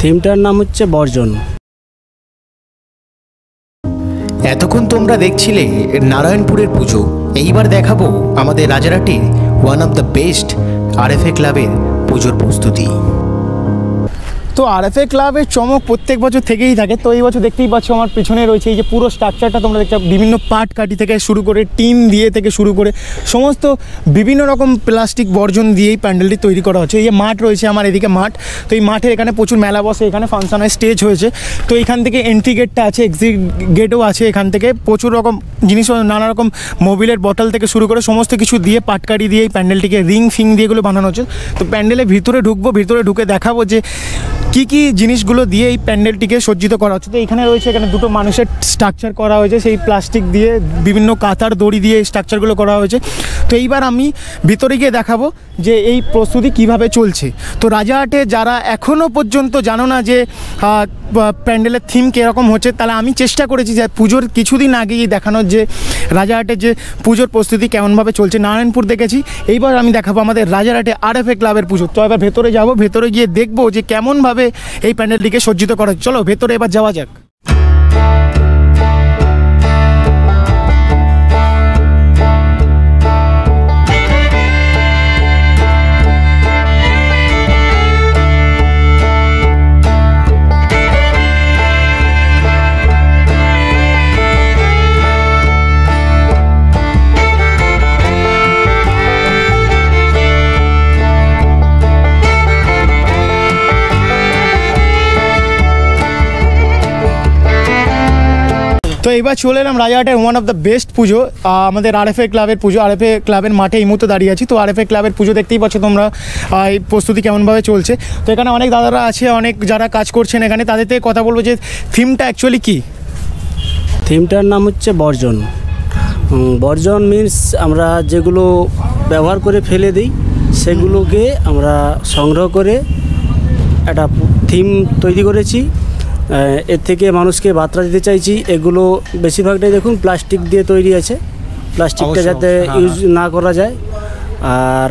থিমটার নাম হচ্ছে বর্জন। এতক্ষণ তোমরা দেখছিলে নারায়ণপুরের পুজো, এইবার দেখাবো আমাদের রাজারহাটের one of the best RFA ক্লাবের পুজোর প্রস্তুতি। তো আরএফএ ক্লাবের চমক প্রত্যেক বছর থেকেই থাকে। তো এই বছর দেখতেই পাচ্ছ আমার পিছনে রয়েছে এই যে পুরো স্ট্রাকচারটা তোমরা দেখছো, বিভিন্ন পাট কাঠি থেকে শুরু করে টিন দিয়ে থেকে শুরু করে সমস্ত বিভিন্ন রকম প্লাস্টিক বর্জন দিয়েই প্যান্ডেলটি তৈরি করা হচ্ছে। এই যে মাঠ রয়েছে আমার এদিকে মাঠ, তো এই মাঠের এখানে প্রচুর মেলা বসে, এখানে ফাংশন হয়, স্টেজ হয়েছে। তো এখান থেকে এন্ট্রি গেটটা আছে, এক্সিট গেটও আছে, এখান থেকে প্রচুর রকম জিনিস, নানা রকম মোবিলের বটল থেকে শুরু করে সমস্ত কিছু দিয়ে পাটকাঠি দিয়ে এই প্যান্ডেলটিকে রিং ফিং দিয়ে এগুলো বানানো হচ্ছে। তো প্যান্ডেলের ভিতরে ঢুকবো, ভিতরে ঢুকে দেখাবো যে কী কী জিনিসগুলো দিয়ে এই প্যান্ডেলটিকে সজ্জিত করা হচ্ছে। তো এখানে রয়েছে, এখানে দুটো মানুষের স্ট্রাকচার করা হয়েছে, সেই প্লাস্টিক দিয়ে বিভিন্ন কাতার দড়ি দিয়ে এই স্ট্রাকচারগুলো করা হয়েছে। তো এইবার আমি ভিতরে গিয়ে দেখাবো যে এই প্রস্তুতি কিভাবে চলছে। তো রাজারহাটে যারা এখনও পর্যন্ত জানো না যে প্যান্ডেলের থিম কীরকম হচ্ছে, তাহলে আমি চেষ্টা করেছি যে পুজোর কিছুদিন আগেই দেখানোর যে রাজারহাটের যে পুজোর প্রস্তুতি কেমনভাবে চলছে। নারায়ণপুর দেখেছি, এইবার আমি দেখাবো আমাদের রাজারহাটে আরএফএ ক্লাবের পুজো। তো এবার ভেতরে যাব, ভেতরে গিয়ে দেখবো যে কেমনভাবে এই প্যান্ডেলটিকে সজ্জিত করা হচ্ছে। চলো ভেতরে এবার যাওয়া যাক। তো এবার চলে এলাম রাজারহাটের ওয়ান অফ দ্য বেস্ট পুজো, আমাদের আরএফএ ক্লাবের পুজো। আরএফএ ক্লাবের মাঠে এই মুহূর্তে দাঁড়িয়ে আছি। তো আরএফএ ক্লাবের পুজো দেখতেই পাচ্ছ তোমরা, এই প্রস্তুতি কেমনভাবে চলছে। তো এখানে অনেক দাদারা আছে, অনেক যারা কাজ করছেন এখানে, তাদের থেকে কথা বলবো যে থিমটা অ্যাকচুয়ালি কী। থিমটার নাম হচ্ছে বর্জন। বর্জন মিন্স আমরা যেগুলো ব্যবহার করে ফেলে দিই সেগুলোকে আমরা সংগ্রহ করে একটা থিম তৈরি করেছি। এর থেকে মানুষকে বার্তা দিতে চাইছি। এগুলো বেশিরভাগটাই দেখুন প্লাস্টিক দিয়ে তৈরি আছে, প্লাস্টিকটা যাতে ইউজ না করা যায়। আর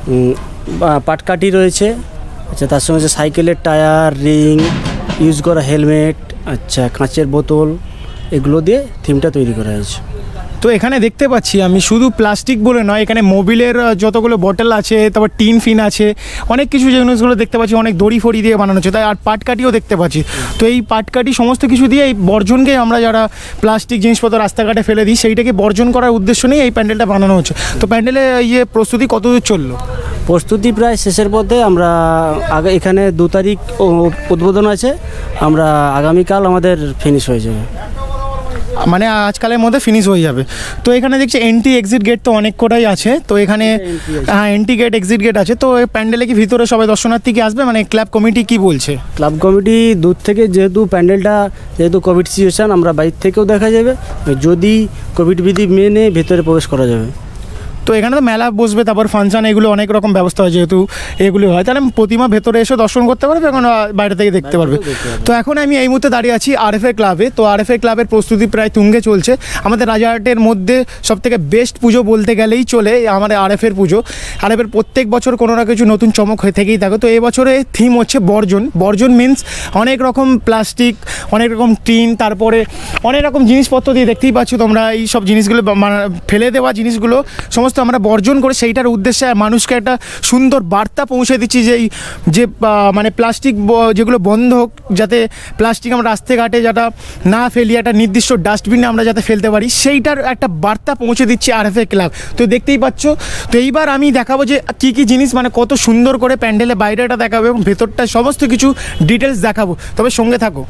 পাটকাঠি রয়েছে, আচ্ছা, তার সঙ্গে সাইকেলের টায়ার, রিং, ইউজ করা হেলমেট, আচ্ছা, কাঁচের বোতল, এগুলো দিয়ে থিমটা তৈরি করা হয়েছে। তো এখানে দেখতে পাচ্ছি আমি শুধু প্লাস্টিক বলে নয়, এখানে মোবিলের যতগুলো বটল আছে, তারপর টিন ফিন আছে, অনেক কিছু জিনিসগুলো দেখতে পাচ্ছি, অনেক দড়ি ফড়ি দিয়ে বানানো হচ্ছে। তাই আর পাটকাঠিও দেখতে পাচ্ছি। তো এই পাটকাঠি সমস্ত কিছু দিয়ে এই বর্জনকে, আমরা যারা প্লাস্টিক জিনিসপত্র রাস্তাঘাটে ফেলে দিই, সেইটাকে বর্জন করার উদ্দেশ্য নিয়ে এই প্যান্ডেলটা বানানো হচ্ছে। তো প্যান্ডেলে প্রস্তুতি কতদূর চললো? প্রস্তুতি প্রায় শেষের পথে। আমরা এখানে 2 তারিখ উদ্বোধন আছে, আমরা আগামীকাল আমাদের ফিনিশ হয়ে যাবে, মানে আজকালের মধ্যে ফিনিশ হয়ে যাবে। তো এখানে দেখছি এন্ট্রি এক্সিট গেট তো অনেক কটাই আছে। তো এখানে হ্যাঁ, এন্ট্রি গেট এক্সিট গেট আছে। তো প্যান্ডেলে কি ভিতরে সবাই দর্শনার্থী কি আসবে, মানে ক্লাব কমিটি কি বলছে? ক্লাব কমিটি দূর থেকে, যেহেতু প্যান্ডেলটা যেহেতু কোভিড সিচুয়েশান, আমরা বাইরে থেকেও দেখা যাবে, যদি কোভিড বিধি মেনে ভেতরে প্রবেশ করা যাবে। তো এখানে তো মেলা বসবে, তারপর ফাংশন, এগুলো অনেক রকম ব্যবস্থা হয়, যেহেতু এগুলো হয়, তাহলে প্রতিমা ভেতরে এসে দর্শন করতে পারবে, এখন বাইরে থেকে দেখতে পারবে। তো এখন আমি এই মুহূর্তে দাঁড়িয়ে আছি আরএফএ ক্লাবে। তো আরএফএ ক্লাবের প্রস্তুতি প্রায় তুঙ্গে চলছে। আমাদের রাজারহাটের মধ্যে সবথেকে বেস্ট পুজো বলতে গেলেই চলে আমাদের আরএফের পুজো। আরএফের প্রত্যেক বছর কোনো না কিছু নতুন চমক হয়ে থেকেই থাকে। তো এবছরে থিম হচ্ছে বর্জন। বর্জন মিন্স অনেক রকম প্লাস্টিক, অনেক রকম টিন, তারপরে অনেক রকম জিনিসপত্র দিয়ে, দেখতেই পাচ্ছ তোমরা, এই সব জিনিসগুলো ফেলে দেওয়া জিনিসগুলো সমস্ত আমরা বর্জন করে সেইটার উদ্দেশ্যে মানুষকে একটা সুন্দর বার্তা পৌঁছে দিচ্ছি যে মানে প্লাস্টিক যেগুলো বন্ধ হোক, যাতে প্লাস্টিক আমরা রাস্তাঘাটে যাতে না ফেলি, একটা নির্দিষ্ট ডাস্টবিনে আমরা যাতে ফেলতে পারি, সেইটার একটা বার্তা পৌঁছে দিচ্ছি আরএফএ ক্লাব। তো দেখতেই পাচ্ছ। তো এইবার আমি দেখাবো যে কী কী জিনিস, মানে কত সুন্দর করে প্যান্ডেলের বাইরেটা দেখাবো এবং ভেতরটা সমস্ত কিছু ডিটেলস দেখাবো। তবে সঙ্গে থাকো।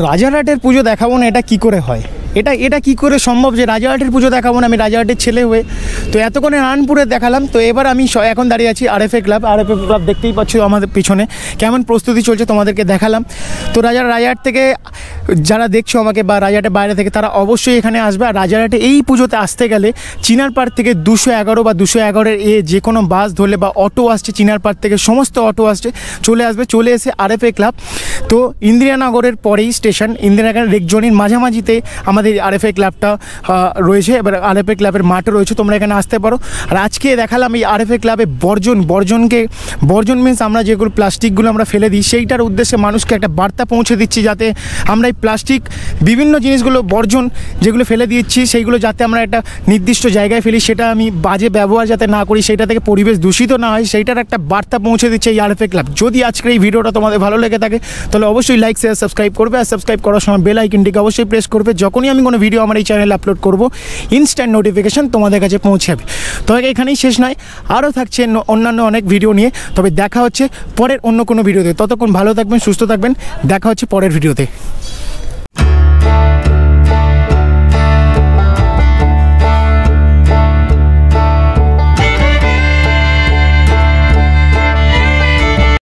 রাজারহাটের পুজো দেখাবো না, এটা কি করে হয়? এটা কি করে সম্ভব যে রাজারহাটের পুজো দেখাবো না? আমি রাজারহাটের ছেলে হয়ে তো এতক্ষণে নারায়ণপুরে দেখালাম। তো এবার আমি এখন দাঁড়িয়ে আছি আরএফএ ক্লাব দেখতেই পাচ্ছ আমাদের পিছনে কেমন প্রস্তুতি চলছে, তোমাদেরকে দেখালাম। তো রাজারহাট থেকে যারা দেখছো আমাকে বা রাজারহাটের বাইরে থেকে, তারা অবশ্যই এখানে আসবে। আর রাজারহাটে এই পুজোতে আসতে গেলে চিনারপাড় থেকে 211 বা 211 যে কোনো বাস ধরলে বা অটো আসছে, চিনারপাড় থেকে সমস্ত অটো আসছে, চলে এসে আরএফএ ক্লাব। তো ইন্দিরানগরের পরেই স্টেশন, ইন্দিরানগর রেকজনির মাঝামাঝিতে আমাদের আরএফএ ক্লাবটা রয়েছে। এবার আরএফএ ক্লাবের মাঠও রয়েছে, তোমরা এখানে আসতে পারো। আর আজকে দেখালাম এই আরএফএ ক্লাবে বর্জন মিনস আমরা যেগুলো প্লাস্টিকগুলো আমরা ফেলে দিই, সেইটার উদ্দেশ্যে মানুষকে একটা বার্তা পৌঁছে দিচ্ছি, যাতে আমরা এই প্লাস্টিক বিভিন্ন জিনিসগুলো বর্জন যেগুলো ফেলে দিচ্ছি সেইগুলো যাতে আমরা একটা নির্দিষ্ট জায়গায় ফেলি, সেটা আমি বাজে ব্যবহার যাতে না করি, সেইটা থেকে পরিবেশ দূষিত না হয়, সেইটার একটা বার্তা পৌঁছে দিচ্ছে এই আরএফএ ক্লাব। যদি আজকের এই ভিডিওটা তোমাদের ভালো লেগে থাকে তাহলে অবশ্যই লাইক শেয়ার সাবস্ক্রাইব করবে। আর সাবস্ক্রাইব করার সময় বেল আইকনটিকে অবশ্যই প্রেস করবে। যখনই আমি কোনো ভিডিও আমার এই চ্যানেলে আপলোড করব, ইনস্ট্যান্ট নোটিফিকেশন তোমাদের কাছে পৌঁছাবে। তবে এখানেই শেষ নয়, আরও থাকছে অন্যান্য অনেক ভিডিও নিয়ে। তবে দেখা হচ্ছে পরের অন্য কোনো ভিডিওতে। ততক্ষণ ভালো থাকবেন, সুস্থ থাকবেন, দেখা হচ্ছে পরের ভিডিওতে।